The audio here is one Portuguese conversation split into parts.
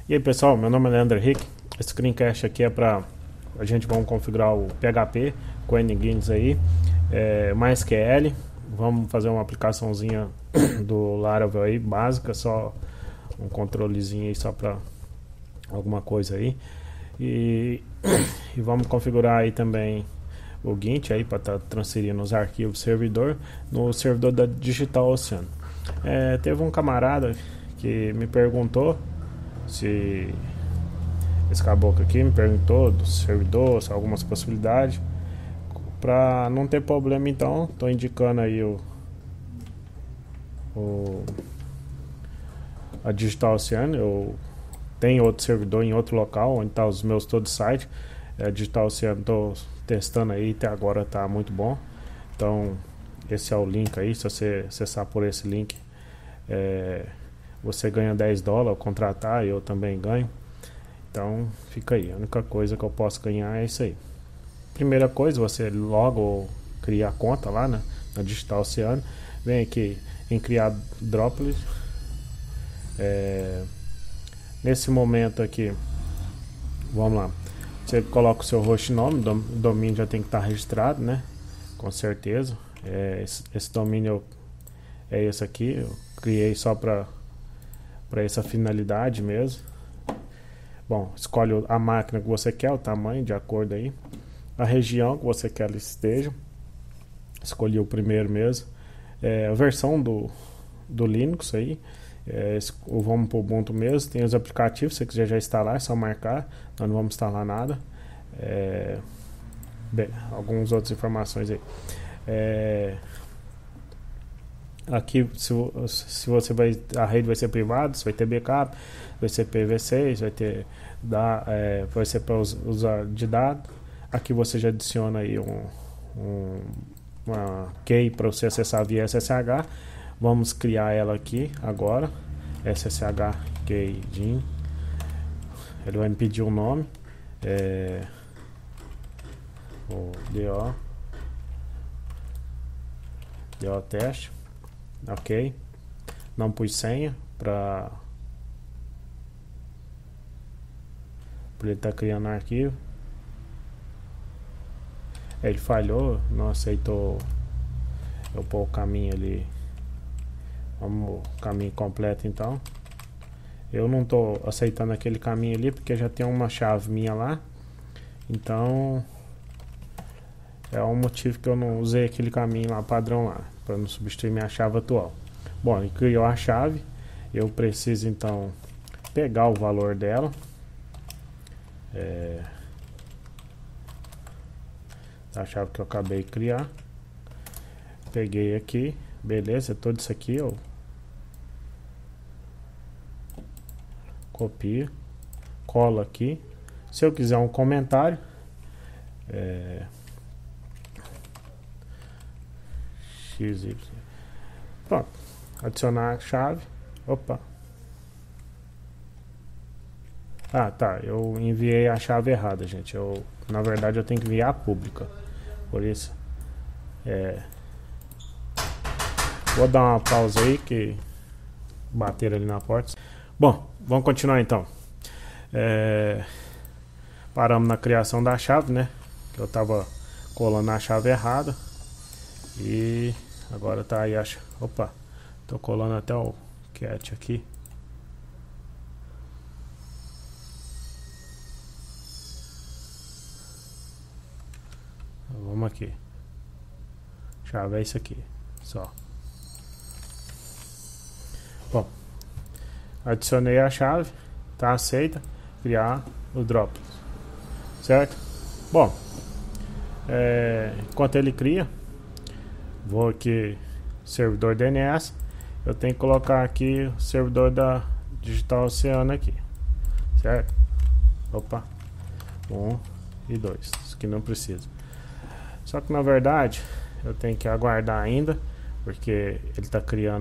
E aí pessoal, meu nome é Leandro Henrique. Esse screencast aqui é para a gente vamos configurar o PHP com NGINS aí, MySQL. Vamos fazer uma aplicaçãozinha do Laravel aí, básica, só um controlezinho aí só para alguma coisa aí. E vamos configurar aí também o Gint aí para estar transferindo os arquivos servidor no servidor da Digital Ocean. Teve um camarada que me perguntou se esse caboclo aqui me perguntou do servidor, se algumas possibilidades. Para não ter problema, então estou indicando aí a Digital Ocean. Eu tenho outro servidor em outro local onde está os meus todos sites. A Digital Ocean estou testando aí, até agora está muito bom. Então esse é o link aí, se você acessar por esse link, você ganha $10 ao contratar, eu também ganho. Então fica aí, a única coisa que eu posso ganhar é isso aí. Primeira coisa, você logo cria a conta lá na Digital Ocean. Vem aqui em criar Droplets. Nesse momento aqui, vamos lá, você coloca o seu hostname, o domínio já tem que estar registrado, né? Com certeza. Esse domínio é esse aqui, eu criei só para essa finalidade mesmo. Bom, escolhe a máquina que você quer, o tamanho, de acordo aí. A região que você quer que ela esteja. Escolhi o primeiro mesmo. A versão do Linux aí. Vamos para o Ubuntu mesmo. Tem os aplicativos, se você quiser já instalar, é só marcar. Nós não vamos instalar nada. Bem, algumas outras informações aí. Aqui, se você a rede vai ser privada, você vai ter backup, vai ser PV6, vai ser para usar de dados. Aqui você já adiciona aí uma key para você acessar via SSH. Vamos criar ela aqui agora, SSH key gin. Ele vai me pedir um nome, o DO teste. Ok, não pus senha para ele estar criando arquivo. Ele falhou, não aceitou eu pôr o caminho ali. Vamos o caminho completo então. Eu não estou aceitando aquele caminho ali porque já tem uma chave minha lá. Então é um motivo que eu não usei aquele caminho lá padrão lá, para não substituir minha chave atual. Bom, ele criou a chave. Eu preciso então pegar o valor dela. A chave que eu acabei de criar. Peguei aqui, beleza, tudo isso aqui eu copio, colo aqui. Se eu quiser um comentário, XY. Pronto, adicionar a chave. Opa. Ah, tá, eu enviei a chave errada, gente. Na verdade eu tenho que enviar a pública. Por isso vou dar uma pausa aí que bateram ali na porta. Bom, vamos continuar então. Paramos na criação da chave, né? Que eu tava colando a chave errada. E agora tá aí, acho. Opa, tô colando até o cat aqui. Vamos aqui. Chave é isso aqui. Só. Bom, adicionei a chave. Tá aceita. Criar o Droplets. Certo? Bom, enquanto ele cria, vou aqui servidor DNS. Eu tenho que colocar aqui o servidor da Digital Ocean aqui, certo? Opa, 1 e 2, isso aqui não precisa. Só que na verdade eu tenho que aguardar ainda, porque ele está criando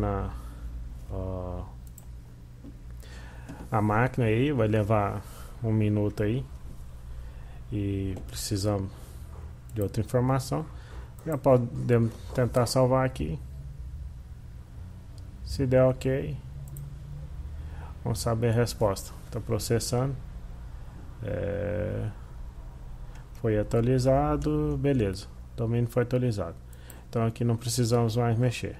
a máquina aí. Vai levar um minuto aí. E precisamos de outra informação. Já podemos tentar salvar aqui. Se der ok, Vamos saber a resposta. Está processando. Foi atualizado. Beleza. O domínio foi atualizado. Então aqui não precisamos mais mexer.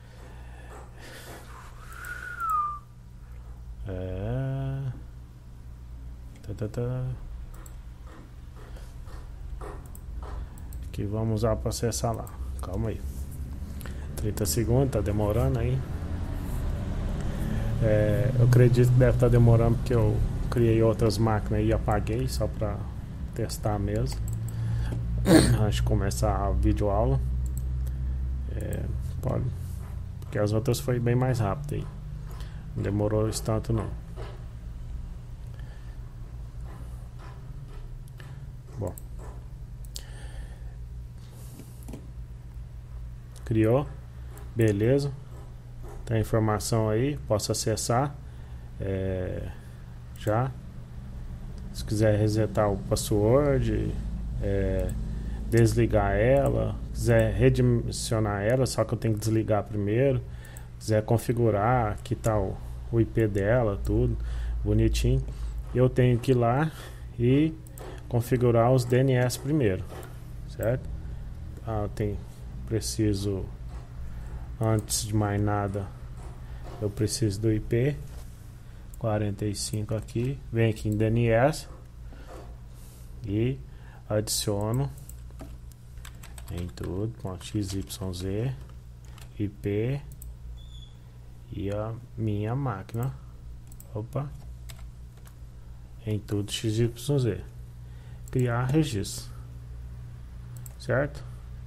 Aqui vamos usar para acessar lá. Calma aí. 30 segundos, tá demorando aí. Eu acredito que deve estar demorando porque eu criei outras máquinas e apaguei só para testar mesmo. Antes de começar a videoaula. Pode, porque as outras foi bem mais rápido aí. Não demorou isso tanto não. Bom. Criou. Beleza. Tem informação aí. Posso acessar. Já. Se quiser resetar o password. Desligar ela. Quiser redimensionar ela. Só que eu tenho que desligar primeiro. Quiser configurar. Aqui tá o IP dela. Tudo. Bonitinho. Eu tenho que ir lá e configurar os DNS primeiro. Certo? Preciso, antes de mais nada, eu preciso do IP 45 aqui, vem aqui em DNS e adiciono em tudo, .xyz, IP e a minha máquina, em tudo XYZ, criar registro, certo?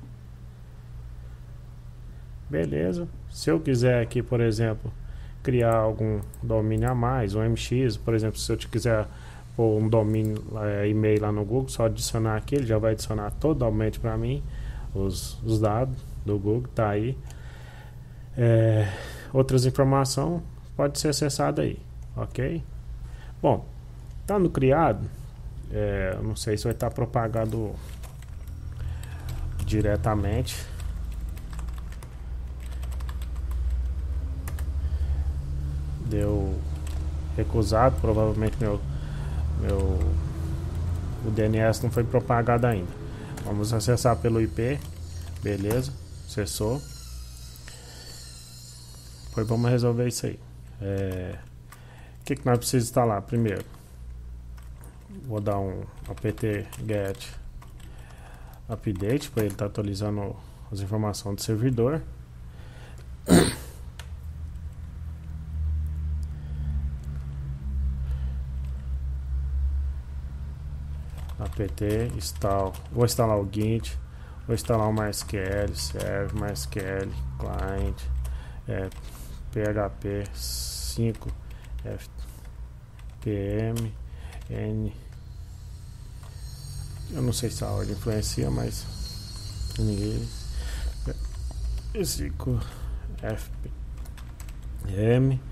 Beleza. Se eu quiser aqui, por exemplo, criar algum domínio a mais, um MX, por exemplo, se eu quiser pôr um domínio e-mail lá no Google, só adicionar aqui, ele já vai adicionar totalmente para mim os dados do Google, tá aí. Outras informações pode ser acessada aí, ok? Bom, estando criado, não sei se vai estar propagado diretamente. Deu recusado, provavelmente o DNS não foi propagado ainda. Vamos acessar pelo IP. Beleza, acessou. Depois vamos resolver isso aí. O que nós precisamos instalar primeiro? Vou dar um apt-get update para ele estar atualizando as informações do servidor. apt install, vou instalar o Git, vou instalar o MySQL server, MySQL client, PHP 5 FPM N. Eu não sei se a ordem influencia, mas esse FPM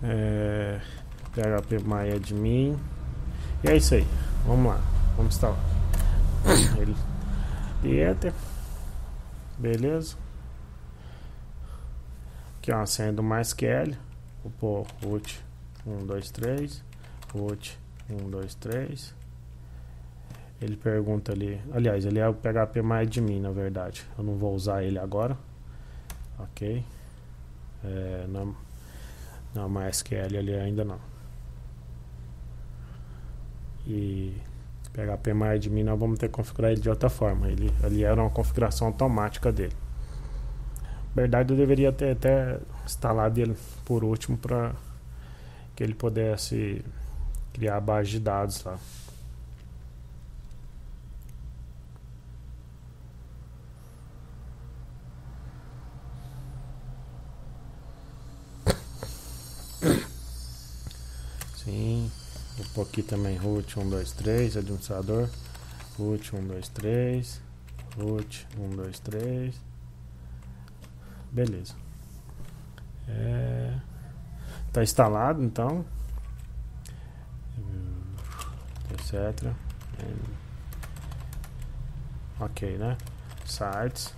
PHP MyAdmin. E é isso aí. Vamos lá. Vamos instalar. E enter. Beleza. Aqui ó, a senha do MySQL. Vou pôr root 123. Root 123. Ele pergunta ali. Aliás, ele é o PHP MyAdmin, na verdade. Eu não vou usar ele agora. Ok. Não, MySQL ali ainda não. E PHP MyAdmin nós vamos ter que configurar ele de outra forma. Ali era uma configuração automática dele. Na verdade, eu deveria ter até instalado ele por último para que ele pudesse criar a base de dados lá. Sim. Vou pôr aqui também root 123, administrador. Root 123. Root 123. Beleza. Tá instalado então. Etc. Ok, né? Sites.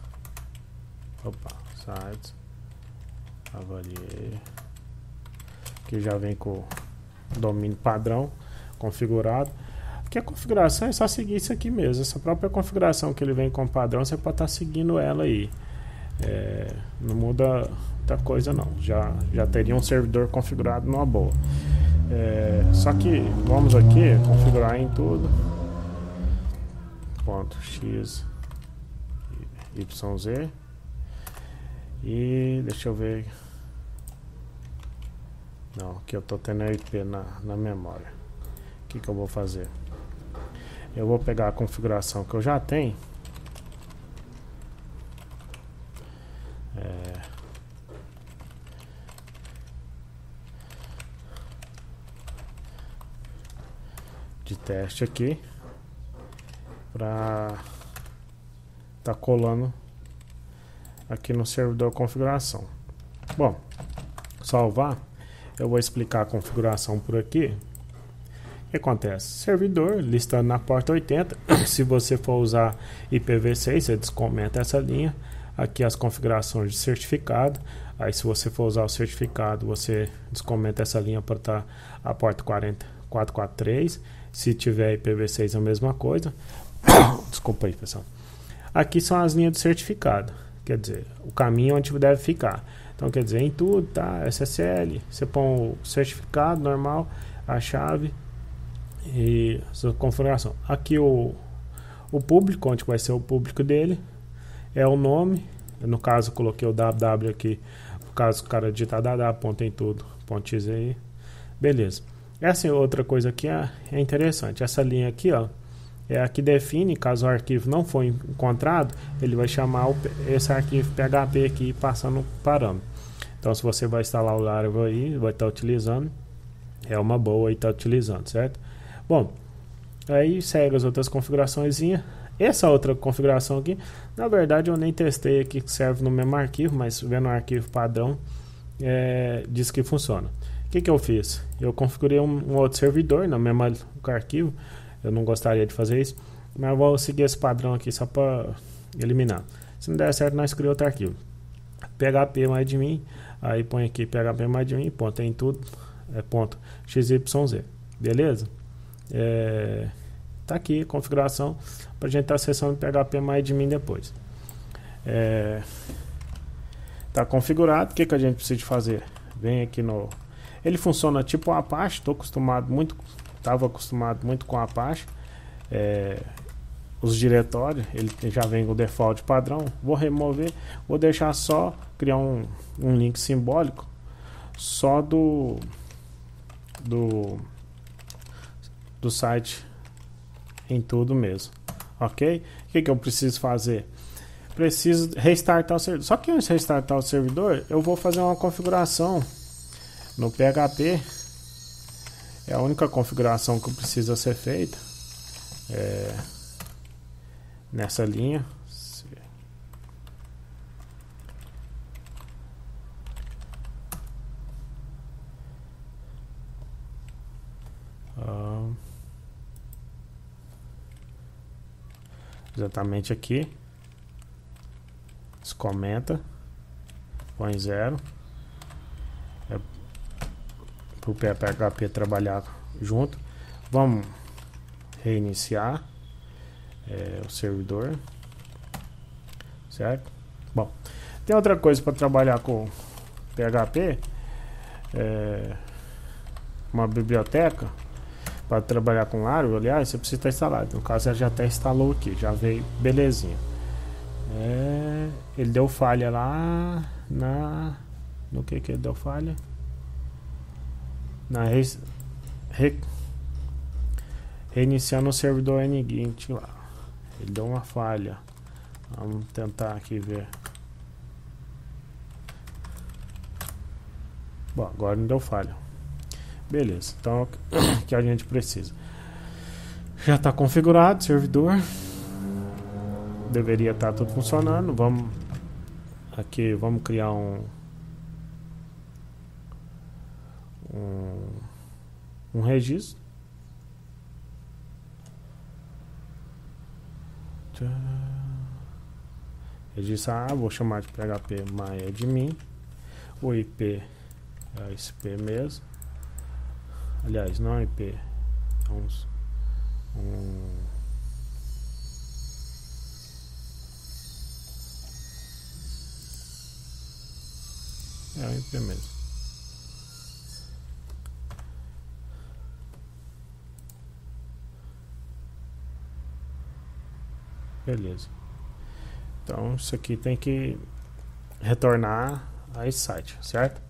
Sites. Avaliei. Aqui já vem com domínio padrão configurado. Aqui a configuração é só seguir isso aqui mesmo. Essa própria configuração que ele vem com padrão, você pode estar seguindo ela aí. Não muda muita coisa não. Já teria um servidor configurado numa boa. Só que vamos aqui configurar em tudo. Ponto x yz. E deixa eu ver. Não, aqui eu tô tendo a IP na memória. O que eu vou fazer? Eu vou pegar a configuração que eu já tenho. De teste aqui. Para tá colando aqui no servidor configuração. Bom, salvar. Eu vou explicar a configuração por aqui. O que acontece? Servidor listando na porta 80. Se você for usar IPv6, você descomenta essa linha. Aqui as configurações de certificado. Aí se você for usar o certificado, você descomenta essa linha para estar a porta 443. Se tiver IPv6 é a mesma coisa. Desculpa aí, pessoal. Aqui são as linhas de certificado. Quer dizer, o caminho onde deve ficar. Então, quer dizer, em tudo, tá? SSL. Você põe o certificado normal, a chave e a sua configuração. Aqui o público, onde vai ser o público dele, é o nome. No caso, eu coloquei o www aqui. No caso, o cara digitar www.emtudo.xi. Beleza. Essa outra coisa aqui é interessante. Essa linha aqui, ó, é a que define, caso o arquivo não for encontrado, ele vai chamar esse arquivo PHP aqui passando parâmetro. Então, se você vai instalar o Laravel aí, vai estar utilizando, é uma boa aí estar utilizando, certo? Bom, aí segue as outras configurações. Essa outra configuração aqui, na verdade eu nem testei aqui, que serve no mesmo arquivo, mas vendo o arquivo padrão, diz que funciona. O que eu fiz? Eu configurei um outro servidor no mesmo arquivo. Eu não gostaria de fazer isso, mas eu vou seguir esse padrão aqui só para eliminar. Se não der certo, nós criamos outro arquivo. PHP mais de mim, aí põe aqui PHP mais de mim, ponto em tudo, ponto XYZ, beleza? Tá aqui a configuração para a gente estar acessando PHP mais de mim depois. Tá configurado. O que a gente precisa fazer? Vem aqui no... Ele funciona tipo o Apache, estava acostumado muito com o Apache. Os diretórios, ele já vem com o default padrão. Vou remover, vou deixar só criar um link simbólico só do site em tudo mesmo, ok? O que eu preciso fazer? Preciso restartar o servidor. Só que antes de restartar o servidor, eu vou fazer uma configuração no PHP. É a única configuração que precisa ser feita nessa linha. Exatamente aqui. Descomenta. Põe 0. Para o PHP trabalhar junto. Vamos reiniciar o servidor, certo? Bom, tem outra coisa para trabalhar com PHP, uma biblioteca para trabalhar com Laravel. Aliás, você precisa estar instalado. No caso, já até instalou aqui, já veio belezinha. Ele deu falha lá no que ele deu falha? Reiniciando o servidor Ngint lá. Ele deu uma falha. Vamos tentar aqui ver. Bom, agora não deu falha. Beleza, então o que a gente precisa? Já está configurado o servidor. Deveria estar tudo funcionando. Vamos criar um registro. Registro A, vou chamar de PHP MyAdmin. O IP é esse IP mesmo. aliás, não é IP, é o IP mesmo. Beleza. Então isso aqui tem que retornar a esse site, certo?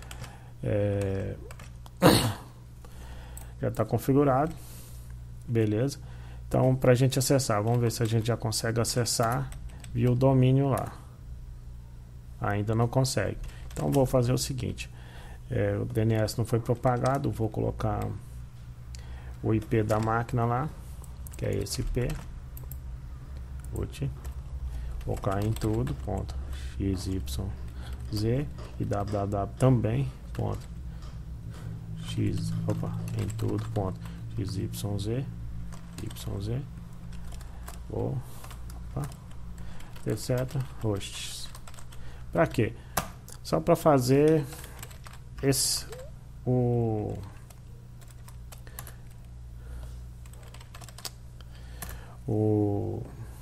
Já está configurado. Beleza. Então para a gente acessar, vamos ver se a gente já consegue acessar via o domínio lá. Ainda não consegue. Então vou fazer o seguinte, o DNS não foi propagado, vou colocar o IP da máquina lá, que é esse IP, vou cair em tudo, ponto, XYZ e www também, ponto, em tudo, ponto, XYZ, YZ, etc, hosts. Para quê? Só para fazer o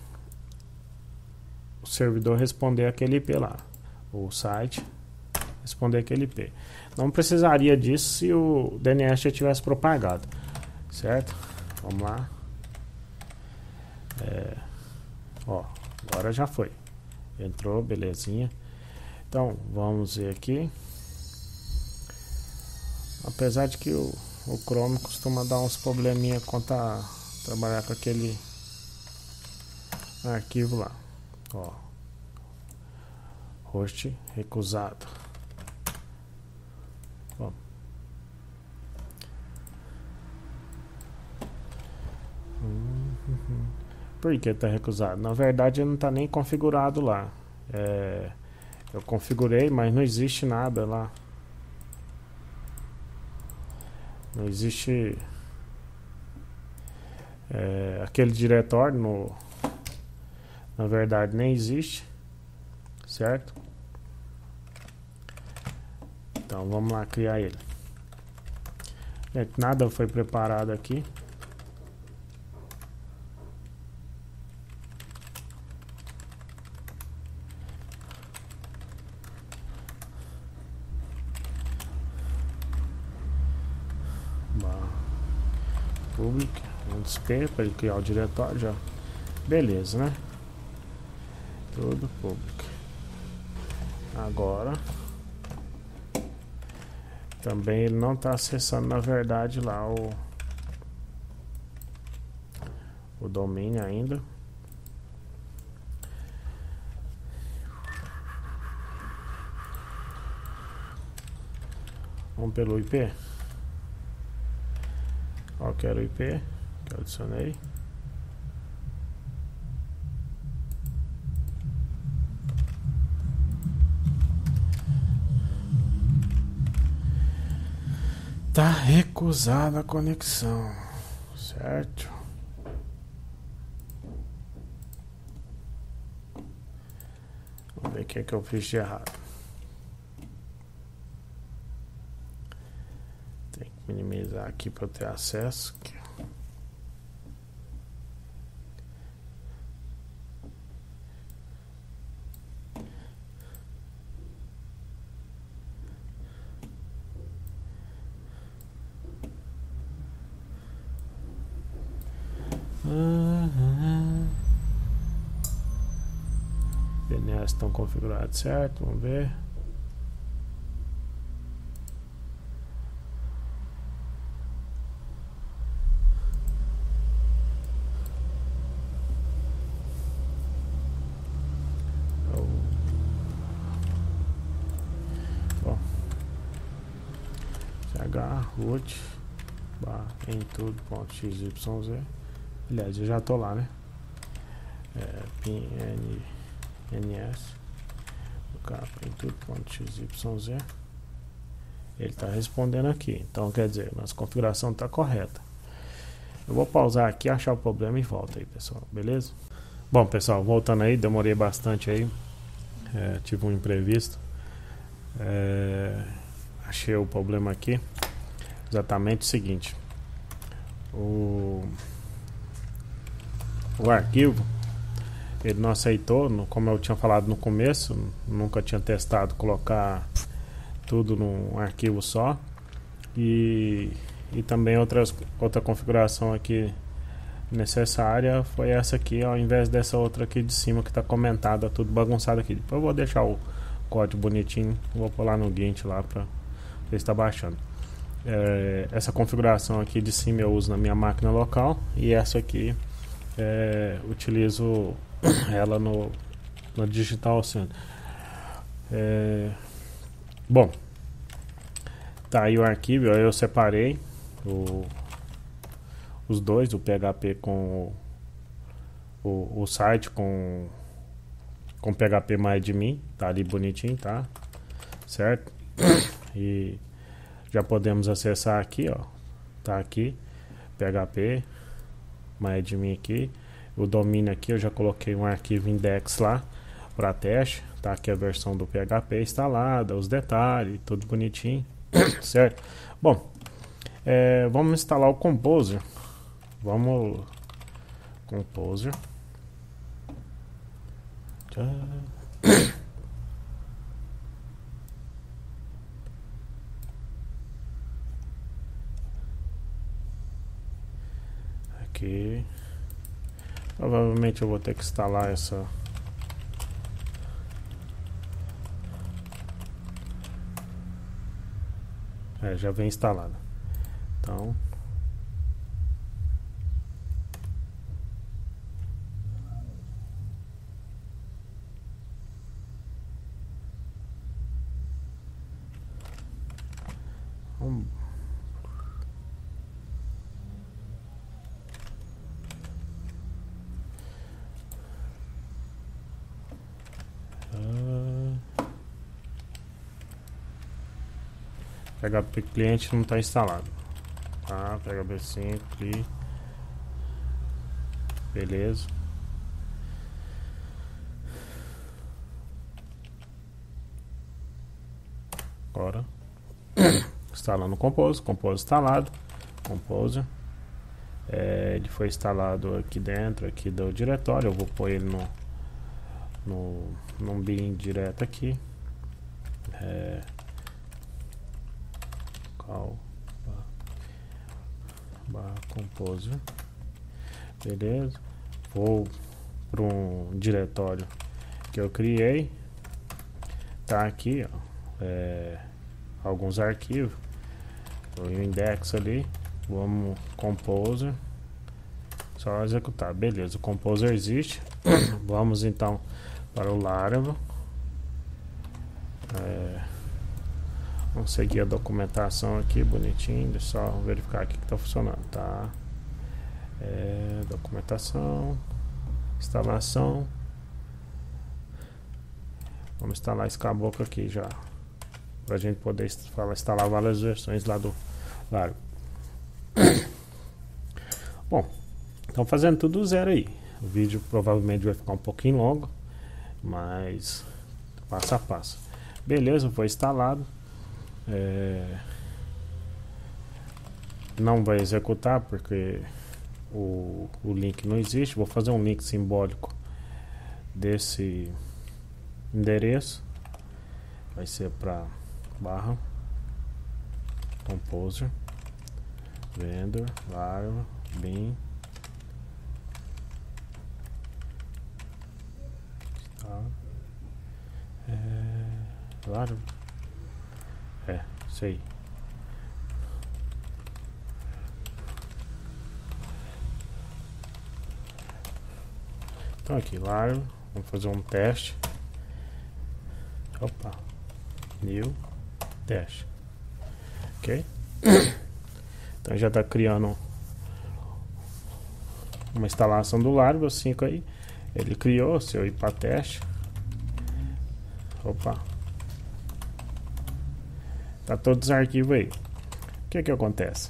servidor responder aquele IP lá, o site responder aquele IP. Não precisaria disso se o DNS já tivesse propagado, certo? Vamos lá. Agora já foi. Entrou, belezinha. Então, vamos ver aqui. Apesar de que o Chrome costuma dar uns probleminha quanto a trabalhar com aquele arquivo lá. Host recusado. Por que está recusado? Na verdade, ele não está nem configurado lá. Eu configurei, mas não existe nada lá. Não existe aquele diretório, na verdade nem existe, certo? Então vamos lá criar ele. Gente, nada foi preparado aqui. Public, vamos P para ele criar o diretório já. Beleza, né? Tudo public. Agora também ele não está acessando na verdade lá o domínio ainda. Vamos pelo IP. Quero o IP que eu adicionei. Tá recusada a conexão, certo? Vamos ver o que eu fiz de errado. Tem que minimizar aqui para eu ter acesso. Aqui. DNS estão configurados certo, vamos ver. Bom, root em tudo.xyz. Aliás, eu já tô lá, né? PNS em tudo.xyz. Ele está respondendo aqui. Então, quer dizer, nossa configuração está correta. Eu vou pausar aqui, achar o problema e volta aí, pessoal. Beleza? Bom, pessoal, voltando aí, demorei bastante aí. Tive um imprevisto. Achei o problema aqui. exatamente o seguinte: o arquivo ele não aceitou, como eu tinha falado no começo, nunca tinha testado colocar tudo num arquivo só. E também outra configuração aqui necessária foi essa aqui, ao invés dessa outra aqui de cima que está comentada, tudo bagunçado aqui. Depois eu vou deixar o código bonitinho, vou pôr lá no Gint lá para ver se está baixando. Essa configuração aqui de cima eu uso na minha máquina local, e essa aqui utilizo ela no Digital Ocean. Bom, tá aí o arquivo. Eu separei os dois, o PHP com o site com PHP MyAdmin, tá ali bonitinho, tá certo? E já podemos acessar aqui, ó, tá aqui PHP MyAdmin aqui, o domínio aqui eu já coloquei um arquivo index lá para teste, tá aqui a versão do PHP instalada, os detalhes, tudo bonitinho, certo? Bom, vamos instalar o Composer. Vamos Composer. Aqui. Provavelmente eu vou ter que instalar essa. Já vem instalada. Então. PHP cliente não está instalado, tá? PHP 5 aqui, beleza. Agora instalando o Composer instalado, Composer. Ele foi instalado aqui dentro aqui do diretório. Eu vou pôr ele num bin direto aqui. Composer, beleza. Vou para um diretório que eu criei, tá aqui, ó, alguns arquivos, o index ali. Vamos Composer, só executar, beleza. O Composer existe. Vamos então para o Laravel. Vamos seguir a documentação aqui bonitinho. Deixa eu só verificar aqui que está funcionando, tá? Documentação, instalação. Vamos instalar esse caboclo aqui já, para a gente poder instalar várias versões lá do Laravel. Bom, então fazendo tudo do zero aí. O vídeo provavelmente vai ficar um pouquinho longo, mas passo a passo. Beleza, foi instalado. Não vai executar porque o link não existe. Vou fazer um link simbólico desse endereço. Vai ser para barra Composer vendor Laravel bin Laravel. Isso aí. Então aqui, Laravel, vamos fazer um teste. Opa, new teste. Ok? Então já está criando uma instalação do Laravel 5 aí. Ele criou. Se eu ir para teste, opa, tá todos os arquivos aí. O que acontece?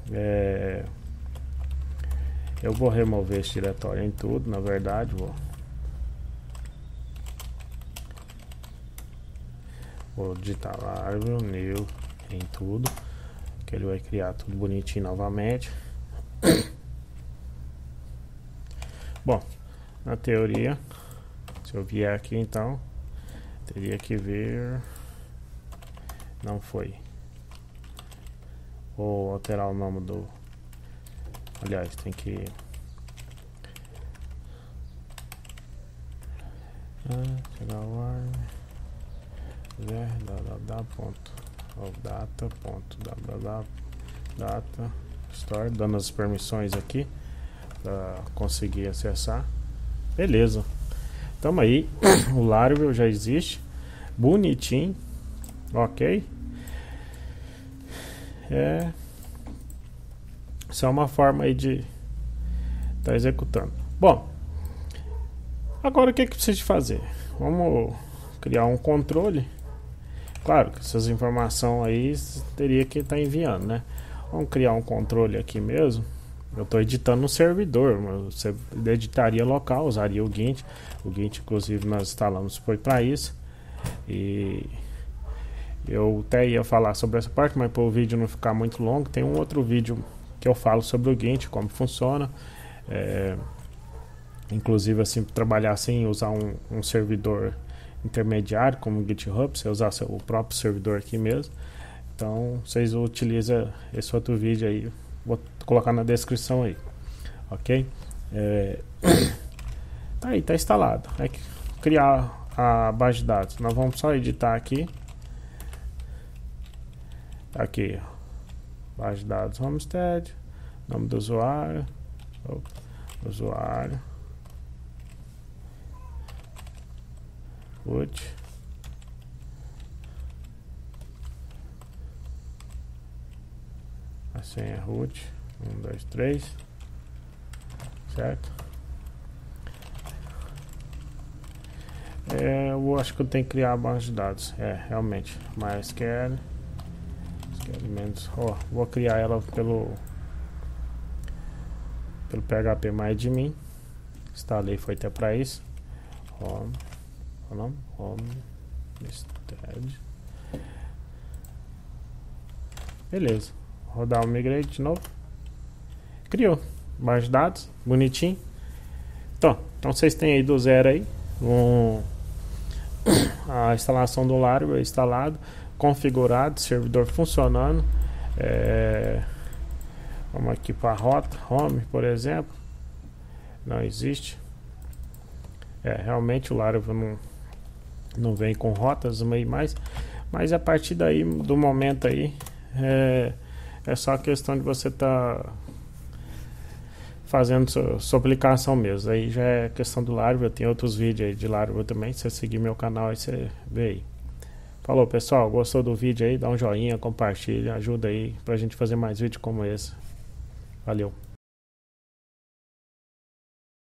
Eu vou remover esse diretório em tudo. Na verdade, vou digitar Laravel new em tudo. que ele vai criar tudo bonitinho novamente. Bom, na teoria, se eu vier aqui então, teria que ver, não foi, vou alterar o nome do, aliás, tem que chegar o ar data store, dando as permissões aqui para conseguir acessar. Beleza, tamo aí. O Laravel já existe, bonitinho, ok. Isso é uma forma aí de estar executando. Bom, agora o que precisa fazer? Vamos criar um controle. Claro que essas informações aí teria que estar enviando, né? Vamos criar um controle aqui mesmo. Eu estou editando no servidor, mas você editaria local, usaria o Gint. O Gint, inclusive, nós instalamos foi para isso. E eu até ia falar sobre essa parte, mas para o vídeo não ficar muito longo, tem um outro vídeo que eu falo sobre o Gint, como funciona. Inclusive, assim, trabalhar sem usar um servidor intermediário como o GitHub, você usar o próprio servidor aqui mesmo. Então vocês utilizam esse outro vídeo aí, vou colocar na descrição aí, ok? Tá aí, tá instalado. É que criar a base de dados, nós vamos só editar aqui, base de dados Homestead, nome do usuário, root, a senha é root 1, 2, 3, certo? Eu acho que eu tenho que criar a base de dados, realmente, MySQL, vou criar ela pelo PHP MyAdmin, instalei, foi até para isso. Homestead. Beleza, rodar o migrate de novo. Criou base de dados, bonitinho. Então vocês têm aí do zero aí a instalação do Laravel instalado, configurado, servidor funcionando. Vamos aqui para a rota home, por exemplo, não existe. Realmente o Laravel não vem com rotas mas a partir daí, do momento aí, é só questão de você fazendo sua aplicação mesmo. Aí já é questão do Laravel. Tem outros vídeos aí de Laravel também. Se você seguir meu canal aí, você vê aí. Falou, pessoal, gostou do vídeo aí? Dá um joinha, compartilha, ajuda aí pra gente fazer mais vídeos como esse. Valeu.